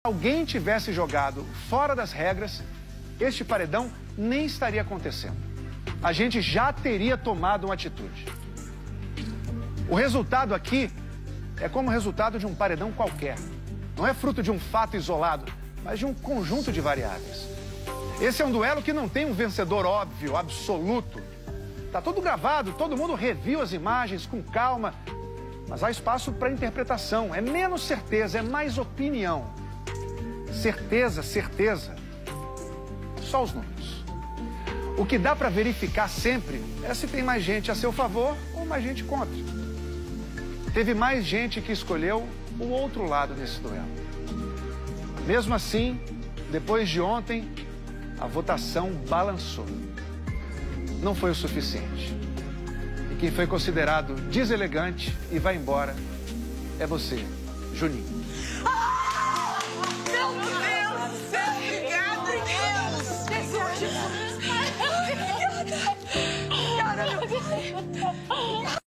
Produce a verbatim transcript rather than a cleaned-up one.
alguém tivesse jogado fora das regras, este paredão nem estaria acontecendo. A gente já teria tomado uma atitude. O resultado aqui é como o resultado de um paredão qualquer. Não é fruto de um fato isolado, mas de um conjunto de variáveis. Esse é um duelo que não tem um vencedor óbvio, absoluto. Tá tudo gravado, todo mundo reviu as imagens com calma, mas há espaço para interpretação. É menos certeza, é mais opinião. Certeza, certeza, só os números. O que dá para verificar sempre é se tem mais gente a seu favor ou mais gente contra. Teve mais gente que escolheu o outro lado nesse duelo. Mesmo assim, depois de ontem, a votação balançou. Não foi o suficiente. E quem foi considerado deselegante e vai embora é você, Juninho. Cara,